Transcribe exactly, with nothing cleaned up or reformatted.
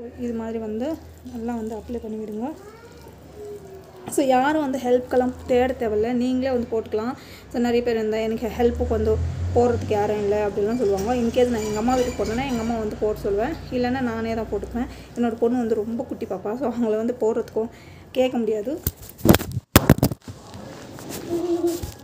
இது மாதிரி வந்து நல்லா வந்து அப்ளை பண்ணி விடுங்க. ஸோ யாரும் வந்து ஹெல்ப்க்கெல்லாம் தேட தேவையில்லை, நீங்களே வந்து போட்டுக்கலாம். ஸோ நிறைய பேர் இருந்தால் எனக்கு ஹெல்ப்புக்கு வந்து போடுறதுக்கு யாரும் இல்லை அப்படிலாம் சொல்லுவாங்க. இன்கேஸ் நான் எங்கள் அம்மா வீட்டுக்கு போட்டேன்னா எங்கள் அம்மா வந்து போட சொல்லுவேன், இல்லைன்னா நானே தான் போட்டுக்குவேன். என்னோடய பொண்ணு வந்து ரொம்ப குட்டி பாப்பா, ஸோ அவங்கள வந்து போடுறதுக்கும் கேட்க முடியாது.